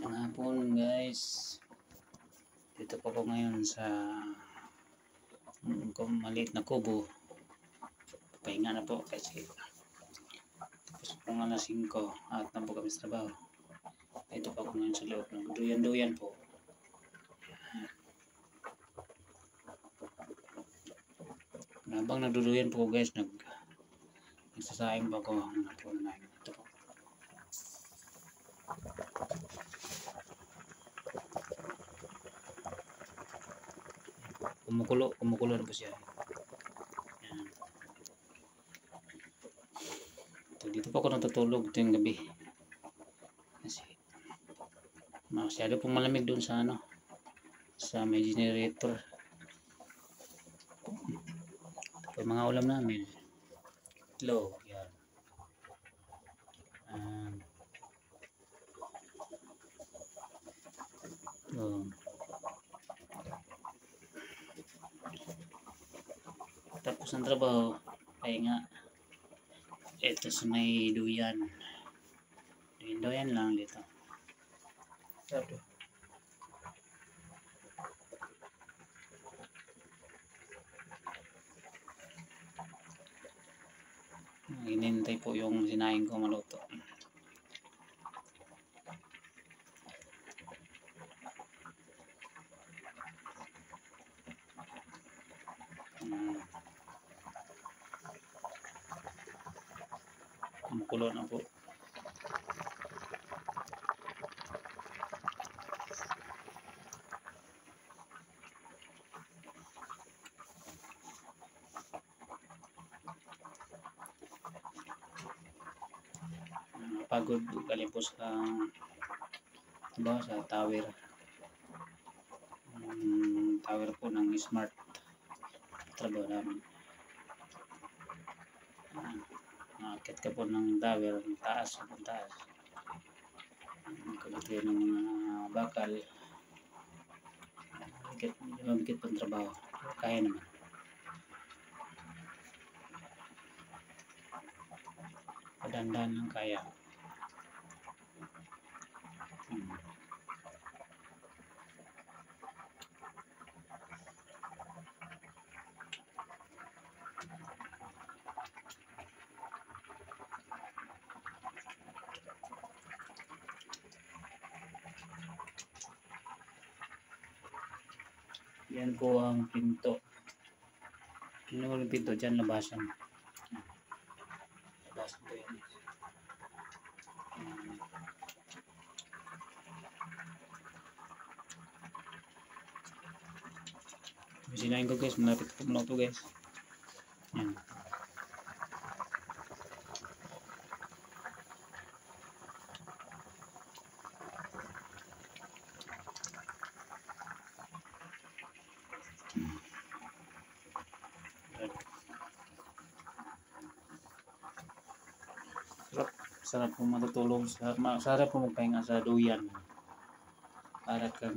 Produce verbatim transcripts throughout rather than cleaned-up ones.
Magandang hapon guys. Dito po ako ngayon sa um, maliit na kubo. Pahinga na po kasi tapos po nga alas singko at na po kami sa trabaho. Dito po ako ngayon sa loob. Duyan-duyan po. Habang nagduduyan po guys, nag nagsasayang pa ako ang napunan namin. Ito po. Kumukulo, kumukulo na po siya. Yan. Ito, dito po ako natutulog ito yung gabi. Kasi masyado pong malamig doon sa ano, sa may generator. Ito mga ulam namin. Itlog, yan. Um, oh. Tapos ng trabaho, ay nga, ito sa may duyan. Duyan lang dito. Ito. Inintay po yung sinaing ko maluto. Hmm. Kumukulo na po. Pagod galing po sa ba sa tower. Um, tower po ng smart trabaho namin. Akit ka po ng tower, taas ng taas. Kabit ng mga bakal. Mabikit, mabikit po ang trabaho. Kaya naman. Padandan lang kaya. Hmm. Yan po ang pinto. Yan po ang pinto. Diyan labasan. Labasan po yan. Hmm. Sinain ko guys. Malapit ko muna ito guys. Yan. Sarap, sarap po matutulog, sarap, sarap po magpahinga sa duyan para kang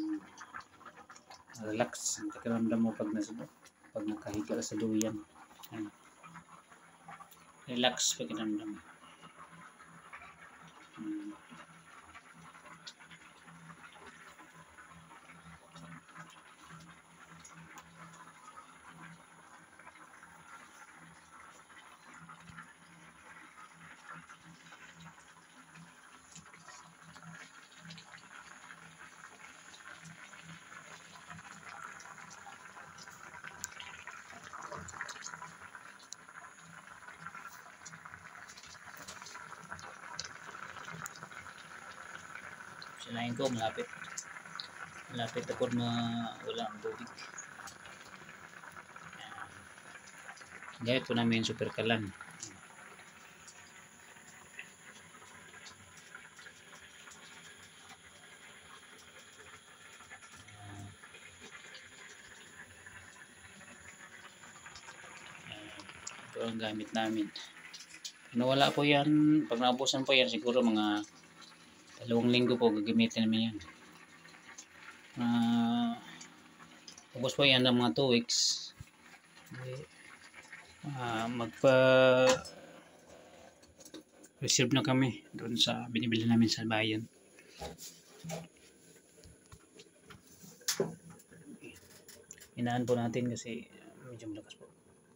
relax, pakiramdam mo pag nasa pag nakahiga sa duyan. Ayan. Relax pakiramdam. Hmm. Sinain ko malapit malapit ako na wala ang tubig. Gayat po namin super kalan. Ito ang gamit namin. Nawala po yan, pag naubusan po yan siguro mga dalawang linggo po gagamitin namin yan. Uh, Ubos po yan ng mga two weeks. Uh, magpa reserve na kami doon sa binibili namin sa bayan. Inaan po natin kasi medyo malakas po.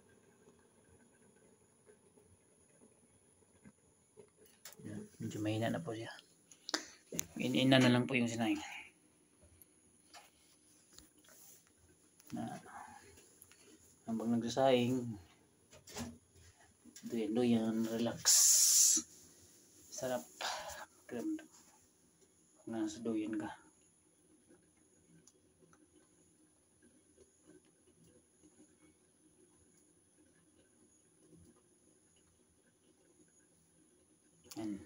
Medyo mahina na po siya. In-ina na lang po yung sinay. Na, habang nagsasaing, duyan-duyan, relax. Sarap. Ganda. Nasa duyan ka. Yan.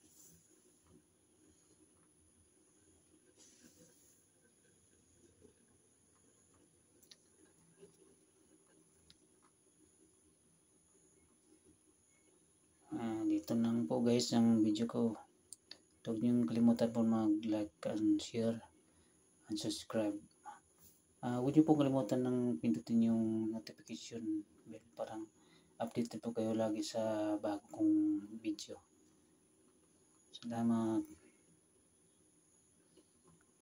Ah, dito lang po guys ang video ko. Huwag niyong kalimutan po mag-like and share and subscribe. Ah, huwag niyo po kalimutan ng pindutin yung notification bell, parang updated po kayo lagi sa bagong video. Salamat.